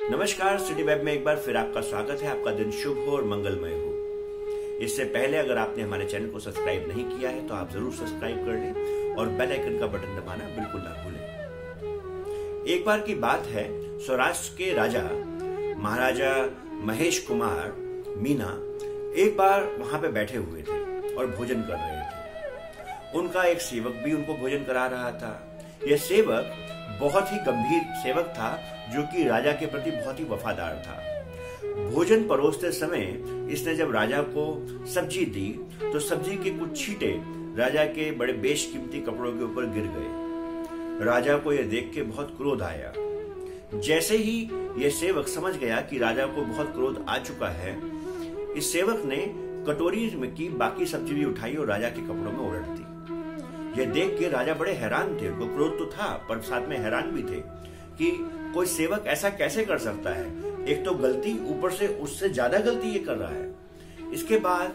नमस्कार, city web में एक बार फिर आपका स्वागत है। आपका दिन शुभ हो और मंगलमय हो। इससे पहले अगर आपने हमारे चैनल को सब्सक्राइब नहीं किया है तो आप जरूर सब्सक्राइब कर लें और बेल आइकन का बटन दबाना बिल्कुल ना भूलें। एक बार की बात है, सौराष्ट्र के राजा महाराजा महेश कुमार मीना एक बार वहां पे बैठे हुए थे और भोजन कर रहे थे। उनका एक सेवक भी उनको भोजन करा रहा था। यह सेवक बहुत ही गंभीर सेवक था जो कि राजा के प्रति बहुत ही वफादार था। भोजन परोसते समय इसने जब राजा को सब्जी दी तो सब्जी के कुछ छींटे राजा के बड़े बेशकीमती कपड़ों के ऊपर गिर गए। राजा को यह देख के बहुत क्रोध आया। जैसे ही यह सेवक समझ गया कि राजा को बहुत क्रोध आ चुका है, इस सेवक ने कटोरी में की बाकी सब्जी भी उठाई और राजा के कपड़ों में उलट दी। यह देख के राजा बड़े हैरान थे। उनको क्रोध तो था पर साथ में हैरान भी थे कि कोई सेवक ऐसा कैसे कर सकता है। एक तो गलती, ऊपर से उससे ज्यादा गलती ये कर रहा है। इसके बाद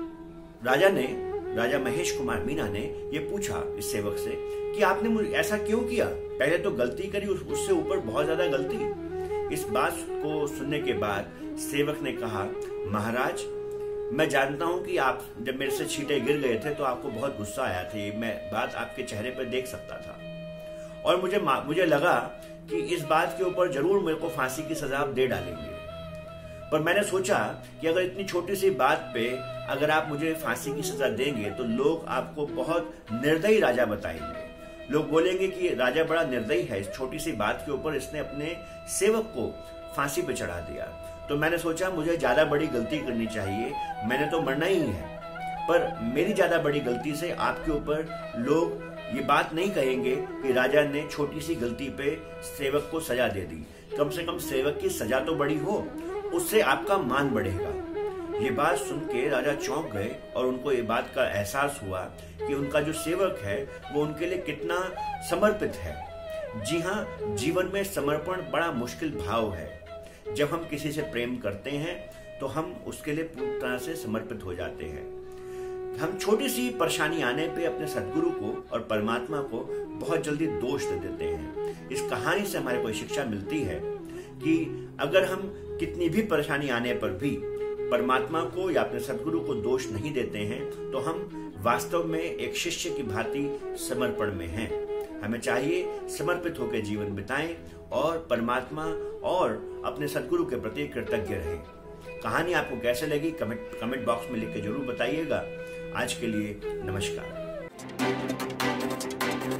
राजा महेश कुमार मीना ने ये पूछा इस सेवक से कि आपने मुझे ऐसा क्यों किया। पहले तो गलती करी, उससे ऊपर बहुत ज्यादा गलती। इस बात को सुनने के बाद सेवक ने कहा, महाराज, मैं जानता हूं कि आप जब मेरे से छींटे गिर गए थे तो आपको बहुत गुस्सा आया था। ये मैं बात आपके चेहरे पर देख सकता था और मुझे लगा कि इस बात के ऊपर जरूर मेरे को फांसी की सजा आप दे डालेंगे। पर मैंने सोचा कि अगर इतनी छोटी सी बात पे अगर आप मुझे फांसी की सजा देंगे तो लोग आपको बहुत निर्दयी राजा बताएंगे। लोग बोलेंगे कि राजा बड़ा निर्दयी है, इस छोटी सी बात के ऊपर इसने अपने सेवक को फांसी पे चढ़ा दिया। तो मैंने सोचा मुझे ज्यादा बड़ी गलती करनी चाहिए, मैंने तो मरना ही है। पर मेरी ज्यादा बड़ी गलती से आपके ऊपर लोग ये बात नहीं कहेंगे कि राजा ने छोटी सी गलती पे सेवक को सजा दे दी। कम से कम सेवक की सजा तो बड़ी हो, उससे आपका मान बढ़ेगा। ये बात सुन के राजा चौंक गए और उनको ये बात का एहसास हुआ कि उनका जो सेवक है वो उनके लिए कितना समर्पित है। जी हाँ, जीवन में समर्पण बड़ा मुश्किल भाव है। जब हम किसी से प्रेम करते हैं तो हम उसके लिए पूरी तरह से समर्पित हो जाते हैं। हम छोटी सी परेशानी आने पे अपने सद्गुरु को और परमात्मा को बहुत जल्दी दोष दे देते हैं। इस कहानी से हमारे को शिक्षा मिलती है कि अगर हम कितनी भी परेशानी आने पर भी परमात्मा को या अपने सद्गुरु को दोष नहीं देते हैं तो हम वास्तव में एक शिष्य की भांति समर्पण में हैं। हमें चाहिए समर्पित होकर जीवन बिताएं और परमात्मा और अपने सद्गुरु के प्रति कृतज्ञ रहें। कहानी आपको कैसे लगी कमेंट बॉक्स में लिख के जरूर बताइएगा। आज के लिए नमस्कार।